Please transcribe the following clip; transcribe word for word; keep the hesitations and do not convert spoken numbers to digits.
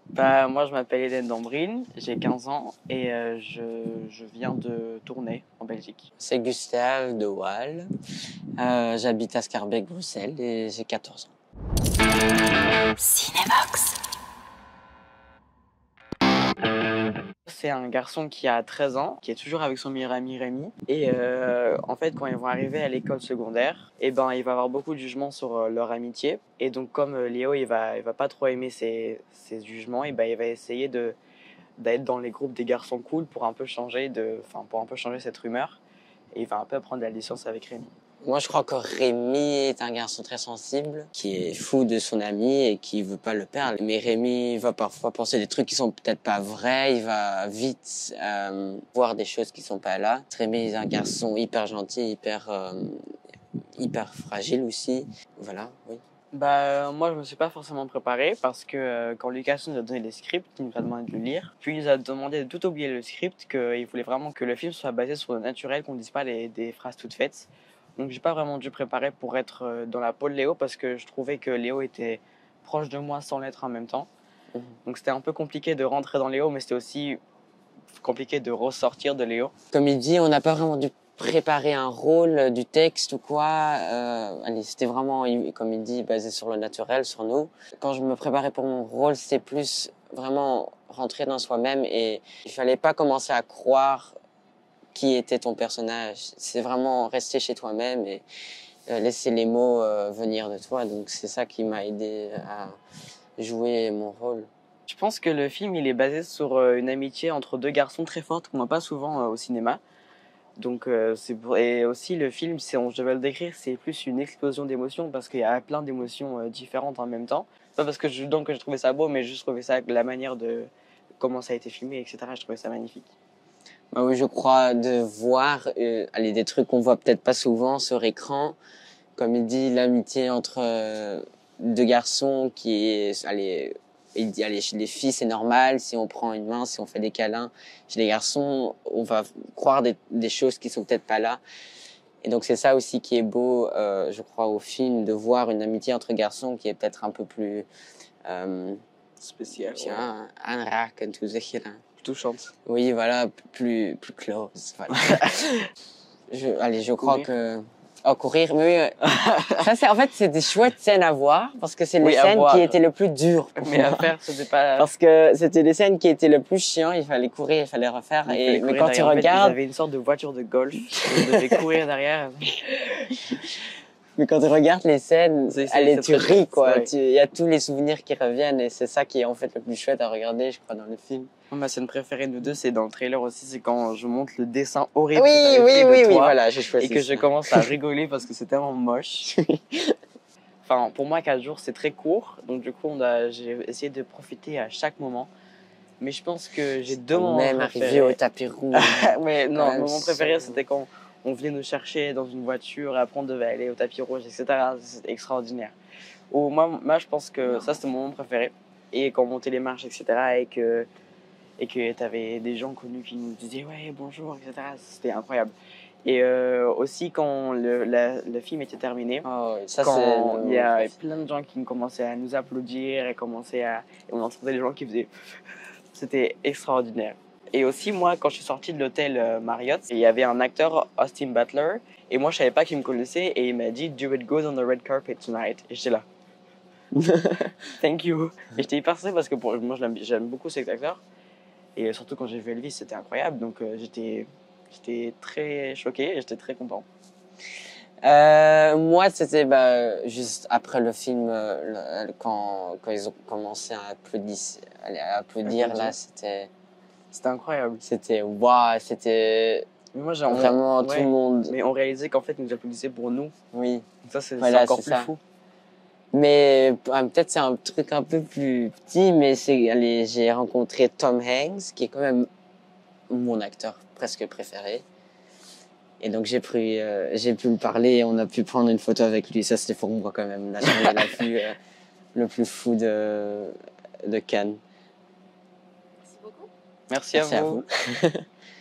Bah, moi, je m'appelle Hélène Dambrine, j'ai quinze ans et euh, je, je viens de tourner en Belgique. C'est Gustave de Waal. Euh, J'habite à Schaerbeek, Bruxelles et j'ai quatorze ans. Cinébox. C'est un garçon qui a treize ans, qui est toujours avec son meilleur ami Rémi. Et euh, en fait, quand ils vont arriver à l'école secondaire, eh ben, il va avoir beaucoup de jugements sur euh, leur amitié. Et donc, comme euh, Léo, il va, il va pas trop aimer ces, ces jugements, et ben, il va essayer de, d'être dans les groupes des garçons cool pour un peu changer de, enfin, pour un peu changer cette rumeur. Et il va un peu prendre la licence avec Rémi. Moi, je crois que Rémi est un garçon très sensible, qui est fou de son ami et qui veut pas le perdre. Mais Rémi va parfois penser des trucs qui sont peut-être pas vrais, il va vite euh, voir des choses qui sont pas là. Rémi est un garçon hyper gentil, hyper, euh, hyper fragile aussi. Voilà, oui. Bah, euh, moi, je me suis pas forcément préparé parce que euh, quand Lucas nous a donné les scripts, il nous a demandé de le lire. Puis il nous a demandé de tout oublier le script, qu'il voulait vraiment que le film soit basé sur le naturel, qu'on dise pas les, des phrases toutes faites. Donc, j'ai pas vraiment dû préparer pour être euh, dans la peau de Léo parce que je trouvais que Léo était proche de moi sans l'être en même temps. Mhm. Donc, c'était un peu compliqué de rentrer dans Léo, mais c'était aussi compliqué de ressortir de Léo. Comme il dit, on n'a pas vraiment dû préparer un rôle du texte ou quoi. Euh, allez, c'était vraiment, comme il dit, basé sur le naturel, sur nous. Quand je me préparais pour mon rôle, c'était plus vraiment rentrer dans soi-même et il fallait pas commencer à croire qui était ton personnage. C'est vraiment rester chez toi-même et euh, laisser les mots euh, venir de toi. Donc c'est ça qui m'a aidé à jouer mon rôle. Je pense que le film il est basé sur euh, une amitié entre deux garçons très forte qu'on voit pas souvent euh, au cinéma. Donc euh, c'est pour... et aussi le film, si on, je devais le décrire, c'est plus une explosion d'émotions parce qu'il y a plein d'émotions euh, différentes en même temps. Pas parce que je donc que je trouvais ça beau, mais juste trouvais ça la manière de comment ça a été filmé, et cetera. Je trouvais ça magnifique. Bah oui, je crois de voir euh, allez, des trucs qu'on voit peut-être pas souvent sur écran. Comme il dit, l'amitié entre euh, deux garçons qui est, allez, il dit, allez, chez les filles c'est normal, si on prend une main, si on fait des câlins. Chez les garçons, on va croire des, des choses qui sont peut-être pas là. Et donc c'est ça aussi qui est beau, euh, je crois, au film, de voir une amitié entre garçons qui est peut-être un peu plus... Euh, Spécial. ja, aanraken, hoe zeg je dat? Touchante. Oui, voilà, plus, plus close. Voilà. je, allez, je crois Courir. que... Oh, courir, mais oui. euh, ça, c'est, en fait, c'est des chouettes scènes à voir, parce que c'est les Oui, à scènes voir. qui étaient le plus dures. pour Mais moi. à faire, c'était pas. Parce que c'était les scènes qui étaient le plus chiants, il fallait courir, il fallait refaire. Il Et, fallait mais courir quand derrière. tu En fait, regardes, ils avaient une sorte de voiture de golf. On devait courir derrière. mais quand tu regardes les scènes, C'est- c'est- allez, c'est tu très- ris, quoi. ouais. Tu- Il y a tous les souvenirs qui reviennent, et c'est ça qui est en fait le plus chouette à regarder, je crois, dans le film. Ma scène préférée de nous deux, c'est dans le trailer aussi, c'est quand je montre le dessin horrible Oui, que t'avais oui, fait de oui, oui, toi, voilà, j'ai choisi et que je ça. commence à rigoler parce que c'est tellement moche. Enfin, pour moi, quatre jours, c'est très court, donc du coup, on a, j'ai essayé de profiter à chaque moment. Mais je pense que j'ai deux moments Même préférés. arrivé au tapis rouge. Mais non, Ouais, mon moment c'est- préféré, c'était quand on venait nous chercher dans une voiture, et après on devait aller au tapis rouge, et cetera. C'était extraordinaire. Ou moi, moi, je pense que ça, c'était mon moment préféré. Et quand on montait les marches, et cetera. Et que et que t'avais des gens connus qui nous disaient ouais bonjour, et cetera. C'était incroyable. Et euh, aussi quand le, la- le film était terminé, Oh, oui, ça, quand c'est il y le- a plein de gens qui commençaient à nous applaudir et commençaient à et on entendait les gens qui faisaient c'était extraordinaire. Et aussi moi quand je suis sorti de l'hôtel euh, Marriott, il y avait un acteur Austin Butler et moi je savais pas qu'il me connaissait et il m'a dit do it goes on the red carpet tonight et j'étais là. Thank you. Et j'étais hyper stressé parce que pour, moi je l'aime- j'aime beaucoup cet acteur. Et surtout quand j'ai vu Elvis, c'était incroyable. Donc euh, j'étais, j'étais très choqué et j'étais très content. Euh, moi, c'était bah, juste après le film, euh, le- quand, quand ils ont commencé à applaudir, à applaudir Applaudir. là, c'était, C'était incroyable. c'était waouh, c'était Mais moi, j'ai vraiment on- tout ouais. le monde. Mais on réalisait qu'en fait, ils nous applaudissaient pour nous. Oui. Donc ça, c'est, Voilà, c'est encore c'est plus ça. fou. Mais euh, peut-être c'est un truc un peu plus petit, mais c'est, allez, j'ai rencontré Tom Hanks, qui est quand même mon acteur presque préféré. Et donc j'ai pu, euh, j'ai pu lui parler et on a pu prendre une photo avec lui. Ça, c'était pour moi quand même la journée la plus, euh, le plus fou de, de Cannes. Merci beaucoup. Merci, Merci à à vous. vous.